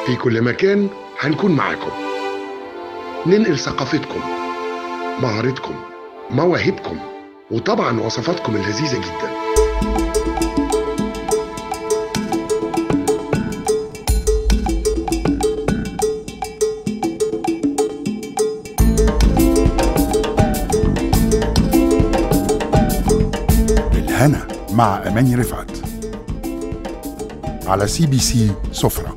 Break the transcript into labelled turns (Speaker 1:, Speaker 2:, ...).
Speaker 1: في كل مكان هنكون معاكم، ننقل ثقافتكم، مهارتكم، مواهبكم، وطبعا وصفاتكم اللذيذة جدا.
Speaker 2: بالهنا مع أماني رفعت على CBC سفرة.